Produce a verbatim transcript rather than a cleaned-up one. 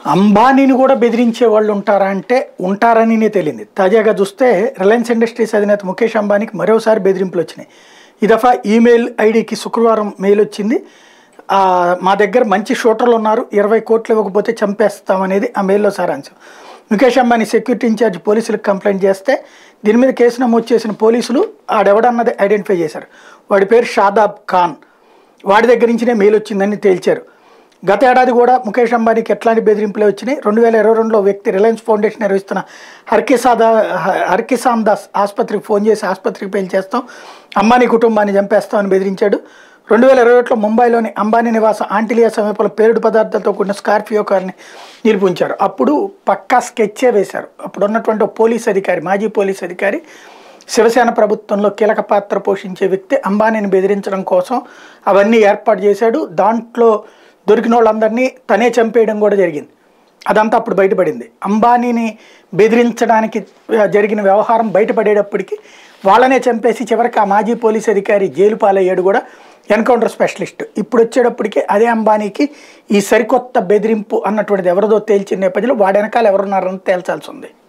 అంబానీని కూడా బెదిరించే వాళ్ళు ఉంటారా అంటే ఉంటారని తెలియదు. తాజాగా చూస్తే రిలయన్స్ ఇండస్ట్రీస్ అధినేత ముఖేష్ అంబానీకి మరోసారి బెదిరింపులు వచ్చినాయి. ఈ దఫా ఈమెయిల్ ఐడికి శుక్రవారం మెయిల్ వచ్చింది. మా దగ్గర మంచి షూటర్లు ఉన్నారు, ఇరవై కోట్లు ఇవ్వకపోతే చంపేస్తామనేది ఆ మెయిల్లో సారాంశం. ముఖేష్ అంబానీ సెక్యూరిటీ ఇన్ఛార్జ్ పోలీసులకు కంప్లైంట్ చేస్తే దీని మీద కేసు నమోదు చేసిన పోలీసులు ఆడెవడన్నది ఐడెంటిఫై చేశారు. వాడి పేరు షాదాబ్ ఖాన్. వాడి దగ్గర నుంచినే మెయిల్ వచ్చిందని తేల్చారు. గత ఏడాది కూడా ముఖేష్ అంబానీకి ఎట్లాంటి బెదిరింపులే వచ్చినాయి. రెండు వేల ఇరవై రెండులో వ్యక్తి రిలయన్స్ ఫౌండేషన్ నిర్వహిస్తున్న హర్కిసాదా హర్కిసాన్ దాస్ ఆసుపత్రికి ఫోన్ చేసి ఆసుపత్రికి పేల్ చేస్తాం, అంబానీ కుటుంబాన్ని చంపేస్తామని బెదిరించాడు. రెండు వేల ఇరవై ఒకటిలో ముంబైలోని అంబానీ నివాసం ఆంటిలియా సమీపంలో పేలుడు పదార్థాలతో కూడిన స్కార్పియో కార్ని నిర్మించారు. అప్పుడు పక్కా స్కెచ్చే వేశారు. అప్పుడు ఉన్నటువంటి పోలీస్ అధికారి, మాజీ పోలీస్ అధికారి, శివసేన ప్రభుత్వంలో కీలక పాత్ర పోషించే వ్యక్తి అంబానీని బెదిరించడం కోసం అవన్నీ ఏర్పాటు చేశాడు. దాంట్లో దొరికిన వాళ్ళందరినీ తనే చంపేయడం కూడా జరిగింది. అదంతా అప్పుడు బయటపడింది. అంబానీని బెదిరించడానికి జరిగిన వ్యవహారం బయటపడేటప్పటికి వాళ్ళనే చంపేసి చివరికి ఆ మాజీ పోలీస్ అధికారి జైలు పాలయ్యాడు కూడా, ఎన్కౌంటర్ స్పెషలిస్ట్. ఇప్పుడు వచ్చేటప్పటికి అదే అంబానీకి ఈ సరికొత్త బెదిరింపు అన్నటువంటిది ఎవరిదో తేల్చిన నేపథ్యంలో వాడి వెనకాల ఎవరున్నారని తేల్చాల్సి ఉంది.